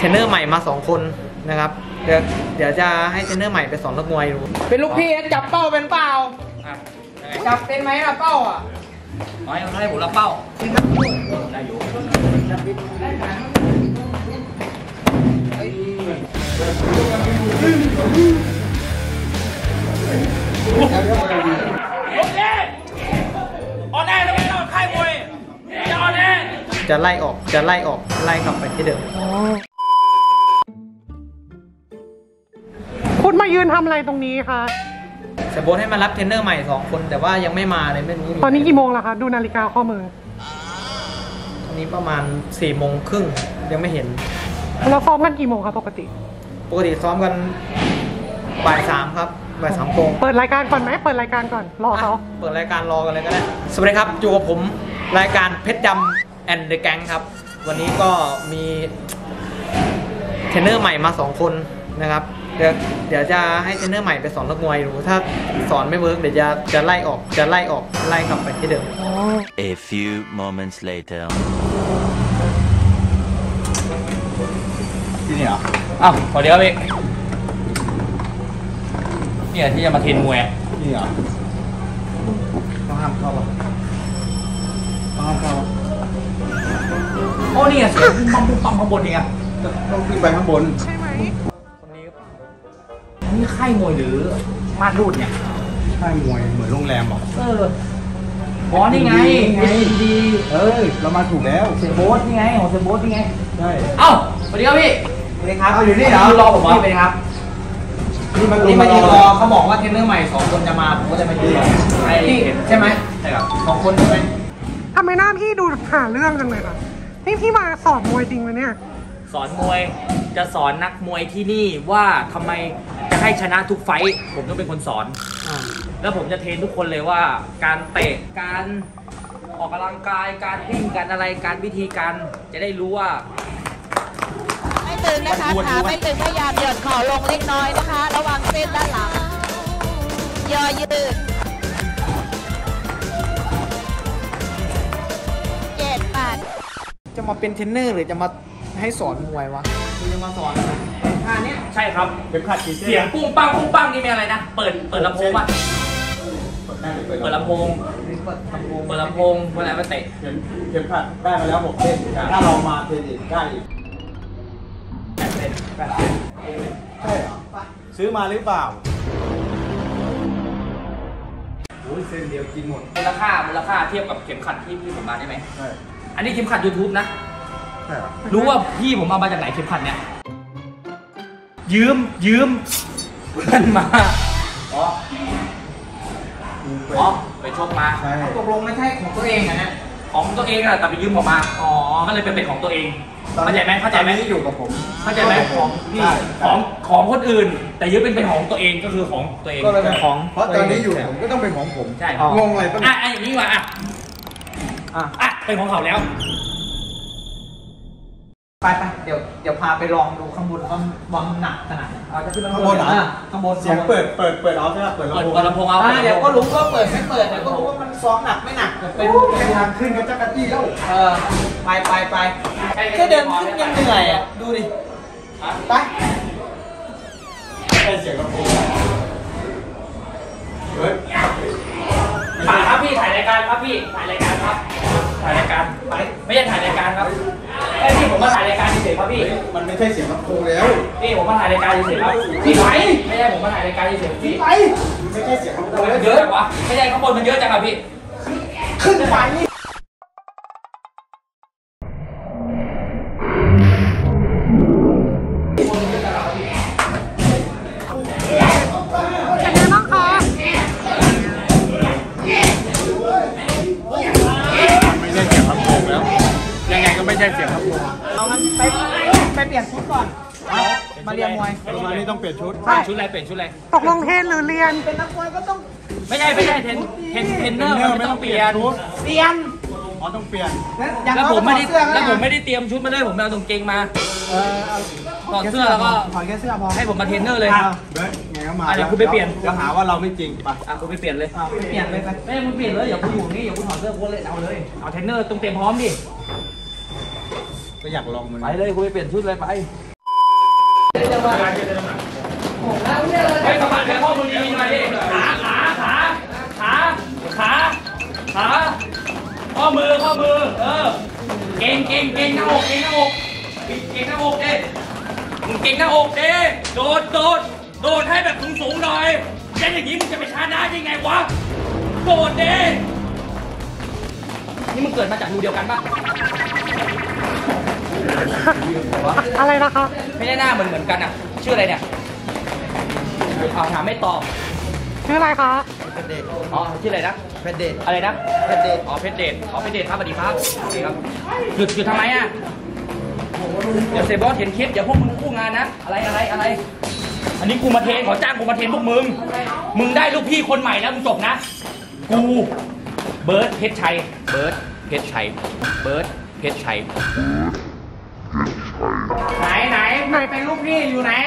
รนเนอร์ใหม่มา2คนนะครับเดี๋ยวจะให้เทรนเนอร์ใหม่ไปสอนนักมวยดูเป็นลูกพี่จับเป้าเป็นเปล่าจับเป็นไหมล่ะเป้าอ่ะน้อยให้ผมรับเป้าได้อยู่โอเคออนแอร์แล้วไม่ต้องค่ายมวยจะออนแอร์จะไล่ออกไล่กลับไปที่เดิมคุณมายืนทำอะไรตรงนี้คะจะโบสให้มารับเทรนเนอร์ใหม่2คนแต่ว่ายังไม่มาเลยไม่รู้ตอนนี้กี่โมงแล้วคะดูนาฬิกาข้อมือตอนนี้ประมาณ4:30ยังไม่เห็นเราซ้อมกันกี่โมงคะปกติซ้อมกันบ่าย 3ครับบ่าย 3 โมงเปิดรายการก่อนไหมเปิดรายการก่อนรอเขาเปิดรายการรอกันเลยก็ได้สวัสดีครับอยู่กับผมรายการเพชรดำแอนด์เดอะแก๊งครับวันนี้ก็มีเทรนเนอร์ใหม่มา2คนนะครับเดี๋ยวจะให้เทรนเนอร์ใหม่ไปสอนนักมวยดูถ้าสอนไม่เวิร์กเดี๋ยวจะไล่ออกไล่กลับไปที่เดิม A few moments later ที่นี่เหรออ้าวสวัสดีครับพี่เนี่ยที่จะมาเทรนมวยนี่เหรอต้องห้ามเข้าป่ะต้องห้ามเข้าโอ้นี่ไงเสียงปั๊มข้างบนนี่ไงต้องขึ้นไปข้างบนใช่ไหมคนนี้นี่ค่ายมวยหรือม่านรูดเนี่ยค่ายมวยเหมือนโรงแรมหรออ๋อนี่ไงดีเรามาถูกแล้วเซโบ๊ทนี่ไงของเซโบ๊ทนี่ไงใช่เอ้าสวัสดีครับพี่สวัสดีครับอยู่นี่เหรอรอผมพี่ไปครับนี่มายืนรอเขาบอกว่าเทรนเนอร์ใหม่2คนจะมาผมก็จะมายืนใช่ไหมใช่ครับ2คนใช่ไหมทำไมหน้าพี่ดูหาเรื่องจังเลยคะนี่พี่มาสอนมวยจริงไหมเนี่ยสอนมวยจะสอนนักมวยที่นี่ว่าทำไมจะให้ชนะทุกไฟท์ผมต้องเป็นคนสอนแล้วผมจะเทรนทุกคนเลยว่าการเตะการออกกำลังกายการวิ่งการอะไรการวิธีการจะได้รู้ว่าไม่ตึงนะคะขาไม่ตึงพยายามหย่อนเข่าลงเล็กน้อยนะคะระวังเส้นด้านหลังย่อยืดจะมาเป็นเทรนเนอร์หรือจะมาให้สอนมวยวะจะมาสอนท่านี้ใช่ครับเป็นขัดเสียงปุ้งปังนี่มีอะไรนะเปิดลำโพงป่ะเปิดลำโพงเวลาไปเตะเข็มขัดได้มาแล้ว6 เส้นถ้าเรามาเทรนอีกได้อีก8 เส้นใช่เหรอซื้อมาหรือเปล่าโอ้ยเส้นเดียวกินหมดมูลค่าเทียบกับเข็มขัดที่พี่ผมมาได้ไหมใช่อันนี้เข็มขัด YouTube นะใช่รู้ว่าพี่ผมเอามาจากไหนเข็มขัดเนี่ยยืมเพื่อนมาอ๋อไปชกมาตกลงไม่ใช่ของตัวเองอะนะของตัวเองอะแต่ไปยืมผมมาก็เลยเป็นของตัวเองเข้าใจไหมที่อยู่กับผมเข้าใจไหมของพี่ของคนอื่นแต่ยืมเป็นของตัวเองก็คือของตัวเองก็เลยเป็นของเพราะตอนนี้อยู่ผมก็ต้องเป็นของผมใช่งงอะไรป่ะอย่างนี้ว่ะเป็นของเขาแล้วไปเดี๋ยวพาไปลองดูข้างบนว่าบอลหนักขนาดไหนจะขึ้นข้างบนข้างบนเสียงเปิดเอาใช่ไหมเปิดลำโพงเอาเดี๋ยวก็รู้ว่าเปิดไม่เปิดเดี๋ยวก็รู้ว่ามันซ้อมหนักไม่หนักเป็นทางขึ้นกับจักรจี้แล้วไปแค่เดินขึ้นยังเหนื่อยอ่ะดูดิไปได้เสียงลำโพงครับพี่ถ่ายรายการครับพี่ถ่ายรายการครับถ่ายรายการไม่ใช่ถ่ายรายการครับพี่ผมมาถ่ายรายการเฉยๆครับพี่มันไม่ใช่เสียงลำโพงแล้วพี่ผมมาถ่ายรายการเฉยๆครับพี่ไปไม่ใช่ผมมาถ่ายรายการเฉยๆพี่ไปไม่ใช่เสียงลำโพงแล้วเยอะจังวะไม่ใช่ข้างบนมันเยอะจังครับพี่ขึ้นไปไม่ใช่เสียงครับผมเอางั้นไปเปลี่ยนชุดก่อนมาเรียนมวยมานี่ต้องเปลี่ยนชุดอะไรเปลี่ยนชุดอะไรตกลงเทรนหรือเรียนเป็นนักมวยก็ต้องไม่ใช่เทรนเนอร์ไม่ต้องเปลี่ยนต้องเปลี่ยนแล้วผมไม่ได้เตรียมชุดมาเลยผมเอาตรงเกงมาถอดเสื้อแล้วก็ถอดแค่เสื้อพอให้ผมมาเทรนเนอร์เลยไงก็มาเดี๋ยวคุณไปเปลี่ยนจะหาว่าเราไม่จริงไปคุณไปเปลี่ยนเลยเปลี่ยนเลยไปไม่คุณเปลี่ยนเลยอย่าคุณอยู่นี่อย่าคุณถอดเสื้อคุณเลยเอาเลยเอาเทรนเนอร์ต้องเตรียมพร้อมดิก็อยากลองมันไปเลยคุณไปเปลี่ยนชุดเลยไปไอ้สะบัดแค่ข้อมือดีหน่อยดิขาข้อมือเก่งหน้าอกเก่งหน้าอกเด้มึงเก่งหน้าอกเด้โดดให้แบบสูงหน่อยแค่อย่างนี้มึงจะไปชนะได้ยังไงวะโดดเด้นี่มึงเกิดมาจากรูเดียวกันปะอะไรนะคะไม่ได้หน้าเหมือนกันอ่ะชื่ออะไรเนี่ยถามไม่ตอบชื่ออะไรคะอ๋อชื่ออะไรนะเพชรเดชอะไรนะเพชรเดชเพชรเดชครับสวัสดีครับโอเคครับหยุดทำไมอ่ะเดี๋ยวเซบอสเห็นคลิปเดี๋ยวพวกมึงคู่งานนะอะไรอันนี้กูมาเทรนขอจ้างกูมาเทรนพวกมึงได้ลูกพี่คนใหม่แล้วมึงจบนะกูเบิร์ดเพชรชัยไหนเป็นลูกพี่อยู่ไหน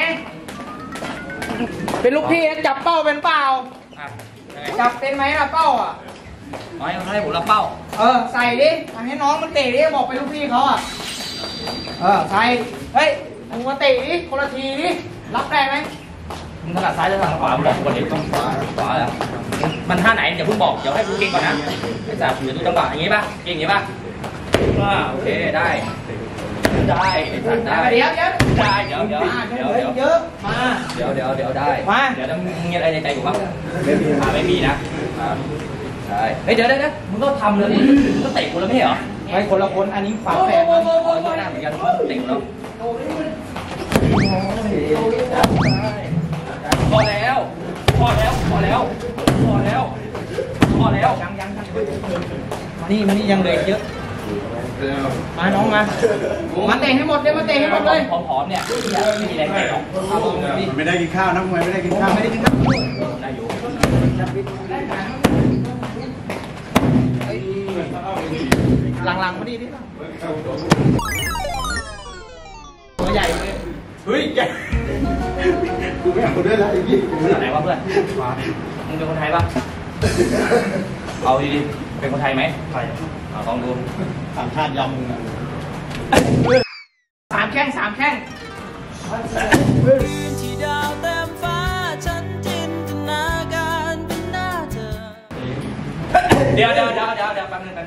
เป็นลูกพี่จับเป้าเป็นเปล่าจับเป็นไหมล่ะเป้าอ่ะน้อยให้ผมรับเป้าใส่ดิให้น้องมันเตะดิบอกเป็นลูกพี่เขาอ่ะใส่เฮ้ยมึงมาเตะดิคนละทีดิรับได้ไหมมึงถนัดซ้ายหรือถนัดขวาบอกคนเดียวต้องขวาแล้วมันท่าไหนอย่าเพิ่งบอกเดี๋ยวให้กูเก่งก่อนนะไอ้จ่าถือดูจังหวะอย่างงี้ป่ะเก่งอย่างงี้ป่ะโอเคได้เดี๋ยวเยอะมาเดี๋ยวได้มาเดี๋ยวมึงมีอะไรในใจอยู่ป่ะไม่มีนะได้เฮ้ยเดี๋ยวมึงต้องทำเลยมึงต้องเตะกูแล้วไม่เหรอไม่คนละคนอันนี้ฝาแฝดหน้าเหมือนกันเตะแล้วพอแล้วยังมานี่ยังเหลือเยอะมาน้องมาเตะให้หมดเลยผอมเนี่ยไม่มีแรงเตะหรอกไม่ได้กินข้าวนะมวยไม่ได้กินข้าวได้อยู่หลังพอดีดิตัวใหญ่เลยเฮ้ยใหญ่กูไม่เอาด้วยละไอ้พี่ไหนวะเพื่อนมึงเป็นคนไทยปะเอาดีๆเป็นคนไทยไหมไทยลองดูต่างชาติยำมึงอ่ะสามแข้งที่ดาวเต็มฟ้าฉันจินตนาการเป็นหน้าเธอเดี๋ยวแป๊บนึง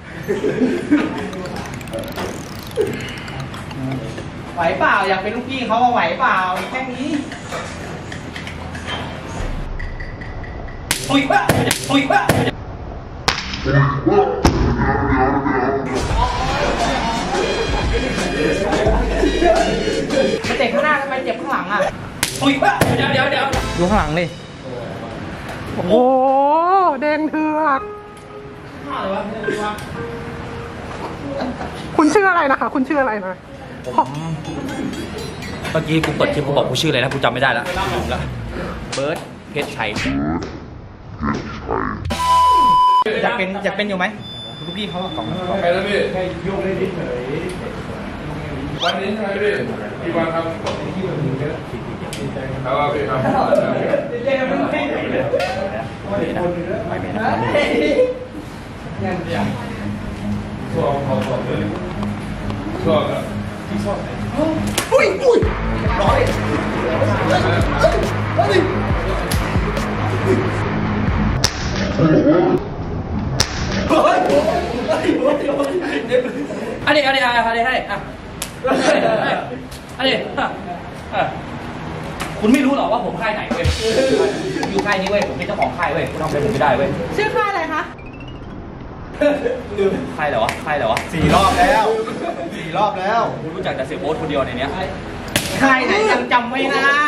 ไหวเปล่าอยากเป็นลูกพี่เขาไหวเปล่าแค่นี้ตุยปะมาเตะข้างหน้าทำไมเจ็บข้างหลังอ่ะตุยปะเดี๋ยวดูข้างหลังเลยโอ้โหแดงเถือกคุณชื่ออะไรนะคะคุณชื่ออะไรนะเมื่อกี้กูเปิดคลิปกูบอกกูชื่ออะไรนะกูจำไม่ได้แล้วเบิร์ดเพชรชัยอยากเป็นอยู่ไหมลูกพี่เขากล่องไปแล้วพี่แค่โยกได้นิดหน่อยวันนี้ใช่ไหมพี่วันครับครับพี่ครับชอบเขาเลยชอบครับที่ชอบไหนอุ้ยร้อยอันนี้ให้คุณไม่รู้หรอว่าผมค่ายไหนเว้ยอยู่ค่ายนี้เว้ยผมเป็นเจ้าของค่ายเว้ยคุณทำอะไรผมไม่ได้เว้ยชื่อค่ายอะไรคะค่ายเหรอ 4 รอบแล้วรู้จักแต่เสียโบ๊ทคนเดียวในนี้ค่ายไหนยังจำไม่ได้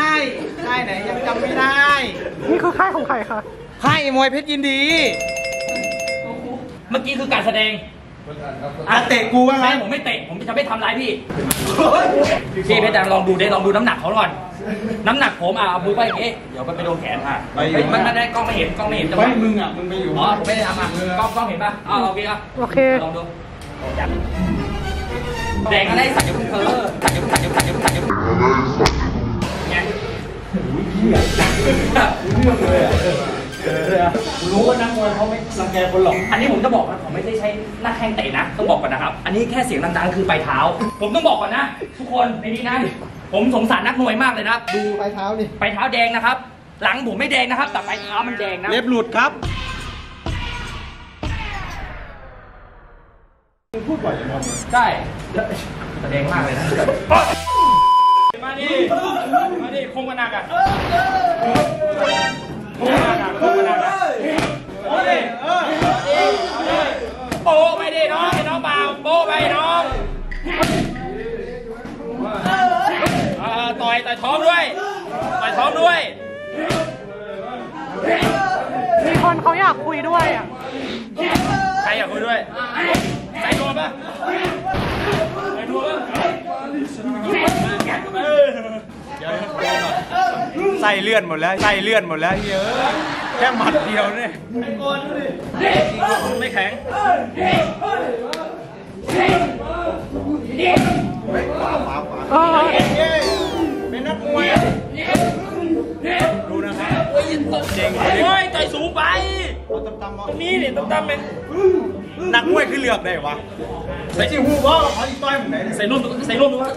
นี่คือค่ายของใครคะค่ายมวยเพชรยินดีเมื่อกี้คือการแสดงเตะกูว่าไงผมไม่เตะผมจะไม่ทำร้ายพี่เพชรลองดูน้ำหนักเขาก่อนน้ำหนักผมเอามือไปอย่างงี้เดี๋ยวไปโดนแขนมันไม่ได้กล้องไม่เห็นจะไม่มึงอ่ะมึงไปอยู่ผมไม่ได้ทำกล้องเห็นป่ะโอเคลองดูแดงอะไรสัตว์อยู่เธอสัตว์อยู่ไงรู้ว่านักมวยเขาไม่รังแกคนหรอกอันนี้ผมจะบอกนะผมไม่ได้ใช้หน้าแข้งเตะนะต้องบอกก่อนนะครับอันนี้แค่เสียงดังๆคือปลายเท้าผมต้องบอกก่อนนะทุกคนในนี้นะผผมสงสารนักมวยมากเลยนะดูปลายเท้าดิปลายเท้าแดงนะครับ หลังผมไม่แดงนะครับ แต่ปลายเท้ามันแดงนะเล็บหลุดครับพูดบ่อยจังเลยใช่แดงมากเลยนะมาดิคงกันหนักอ่ะคงกันหนักโป้ไปดิน้องไอ้น้องเปล่าโป้ไปน้องต่อยท้องด้วยต่อยท้องด้วยมีคนเขาอยากคุยด้วยอ่ะใครอยากคุยด้วยใส่ตัวป่ะใส่ตัวป่ะไส้เลื่อนหมดแล้วไส้เลื่อนหมดแล้วเยอะแค่หมัดเดียวเนี่ยไม่แข็งเป็นนักมวยดูนะครับเจ๋งโอ้ยต่อยสูงไปตำๆตรงนี้เนี่ยตั้มเป็นนักมวยคือเลือกได้วะใส่จิ้วหูว่าเขาอีกต่อยผมไหนใส่ร่วมดูว่า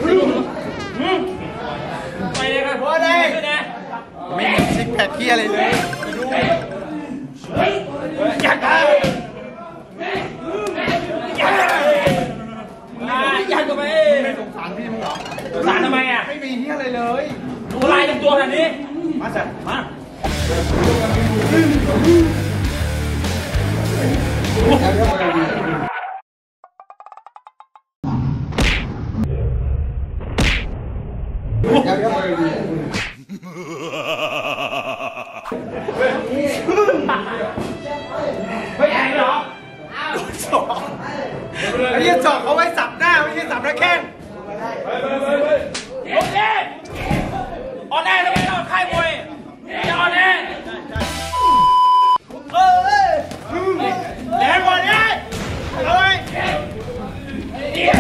ไปเลยครับพอได้ขึ้นนะไม่เห็นซิกแพคเกี้ยอะไรเลยดูอยากได้อยากไปไม่สงสารพี่มึงเหรอสารทำไมอ่ะไม่มีเฮียอะไรเลยดูลายทั้งตัวขนาดนี้มาสัตว์มาไม่แข็งเหรอไอ้เหี้ยจอกเขาไว้สับหน้าไม่ใช่สับหน้าแข้งโอเคออนแอร์ทำไมเราค่ายมวยจะออนแอร์แรงกว่านี้เอาไว้เดี๋ยว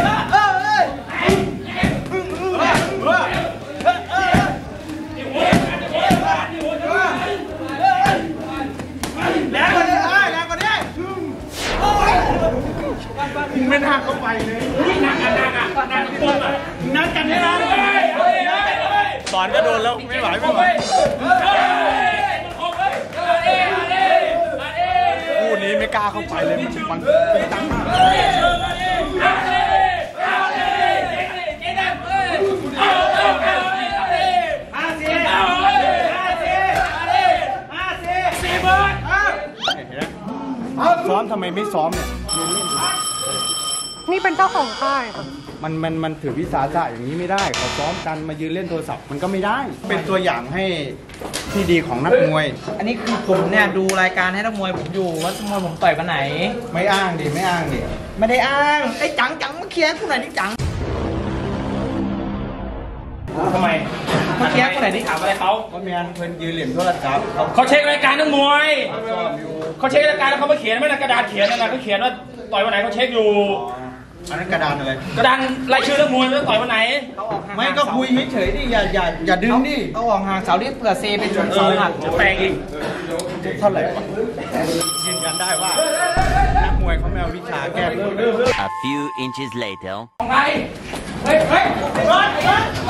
แรงกว่านี้แรงกว่านี้มึงไม่น่าเข้าไปเลยนักปุ้งอ่ะนักกันให้นะสอนก็โดนแล้วไม่ไหวคู่นี้ไม่กล้าเข้าไปเลยมันเป็นตังมากซ้อมทำไมไม่ซ้อมเนี่ยนี่เป็นเจ้าของค่ายค่ะมันถือวิสาสะอย่างนี้ไม่ได้เขาซ้อมกันมายืนเล่นโทรศัพท์มันก็ไม่ได้ เป็นตัวอย่างให้ที่ดีของนักมวยอันนี้คือผมเนี่ยดูรายการให้นักมวยผมอยู่ว่านักมวยผมต่อยวันไหนไม่อ้างดิไม่อ้างดิไม่ได้อ้างไอ้จังมาเคลียร์กูหน่อยดิจังทำไมมาเคลียร์กูหน่อยดิถามอะไรเขาก็มีอันเพิ่นยืนเหลี่ยมโทรศัพท์เขาเช็ครายการนักมวยเขาเช็ครายการแล้วเขามาเขียนไม่ในกระดาษเขียนนั่นแหละเขาเขียนว่าต่อยวันไหนเขาเช็คอยู่อันนั้นกระดานอะไรกระดานรายชื่อนักมวยว่าต่อยวันไหนไม่ก็คุยเฉยๆดิอย่าดึงดิเอาออกห่างเสาดิเผื่อเซเป็นชนเสาหักจะแตกอีกเท่าไหร่วะยืนยันได้ว่านักมวยเขาไม่เอาวิชาแก้มือ A few inches later. ของใครเฮ้ยร้อน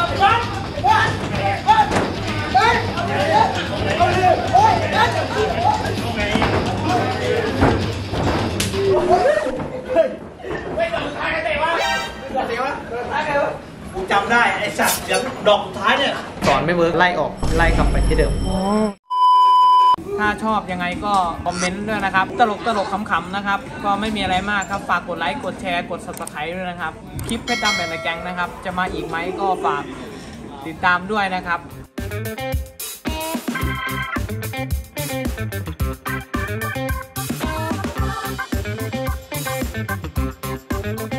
ไม่ต้องใครเตะวะกูจำได้ไอ้สัตว์เดี๋ยวดอกสุดท้ายเนี่ยสอนไม่เวิร์กไล่ออกไล่กลับไปที่เดิม ถ้าชอบยังไงก็คอมเมนต์ด้วยนะครับ ตลกขำๆนะครับ ก็ไม่มีอะไรมากครับ ฝากกดไลค์กดแชร์กด Subscribe ด้วยนะครับ คลิปเพชรดำแบนด์แก๊งนะครับ จะมาอีกไหมก็ฝากติดตามด้วยนะครับ